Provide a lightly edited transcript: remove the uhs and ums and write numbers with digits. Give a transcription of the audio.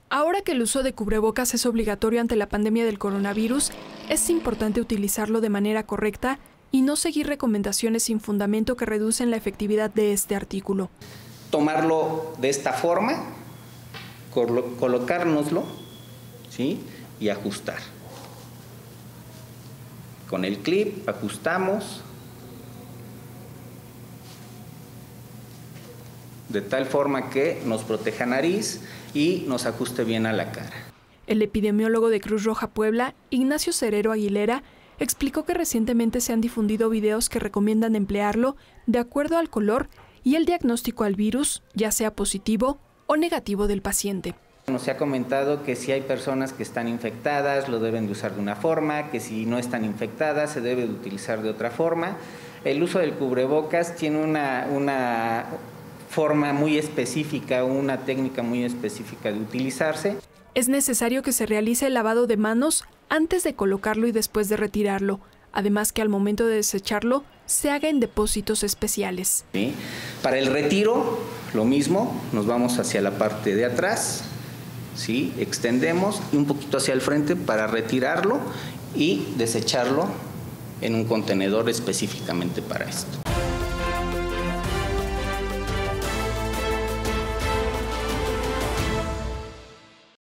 Ahora que el uso de cubrebocas es obligatorio ante la pandemia del coronavirus, es importante utilizarlo de manera correcta y no seguir recomendaciones sin fundamento que reducen la efectividad de este artículo. Tomarlo de esta forma, colocárnoslo, ¿sí? Y ajustar. Con el clip ajustamos de tal forma que nos proteja nariz y nos ajuste bien a la cara. El epidemiólogo de Cruz Roja Puebla, Ignacio Cerero Aguilera, explicó que recientemente se han difundido videos que recomiendan emplearlo de acuerdo al color y el diagnóstico al virus, ya sea positivo o negativo del paciente. Nos ha comentado que si hay personas que están infectadas, lo deben de usar de una forma, que si no están infectadas, se debe de utilizar de otra forma. El uso del cubrebocas tiene una forma muy específica, una técnica muy específica de utilizarse. Es necesario que se realice el lavado de manos antes de colocarlo y después de retirarlo. Además que al momento de desecharlo, se haga en depósitos especiales. ¿Sí? Para el retiro, lo mismo, nos vamos hacia la parte de atrás, ¿sí? Extendemos y un poquito hacia el frente para retirarlo y desecharlo en un contenedor específicamente para esto.